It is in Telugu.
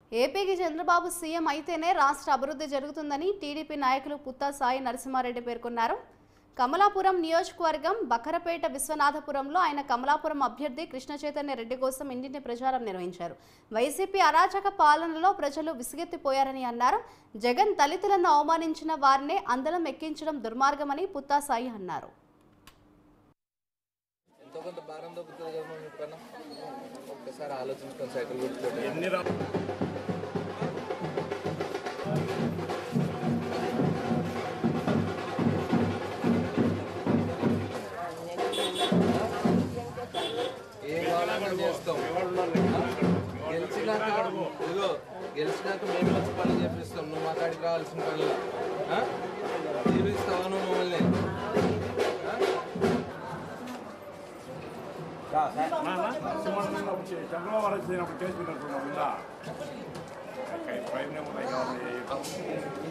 ఏపీకి చంద్రబాబు సీఎం అయితేనే రాష్ట్ర అభివృద్ధి జరుగుతుందని టీడీపీ నాయకులు పుత్తా సాయి నరసింహారెడ్డి పేర్కొన్నారు. కమలాపురం నియోజకవర్గం బకరపేట విశ్వనాథపురంలో ఆయన కమలాపురం అభ్యర్థి కృష్ణ చైతన్య రెడ్డి కోసం ఇంటింటి ప్రచారం నిర్వహించారు. వైసీపీ అరాచక పాలనలో ప్రజలు విసిగెత్తిపోయారని అన్నారు. జగన్ దళితులను అవమానించిన వారినే అందలం ఎక్కించడం దుర్మార్గమని పుత్తా సాయి అన్నారు. గెలిచినాక మేము వచ్చి పనులు చేపిస్తాం. నువ్వు మా కాడికి రావాల్సిన పనులు తీరుస్తావా నువ్వు మమ్మల్ని? చంద్రబాబు చేసుకున్నట్టు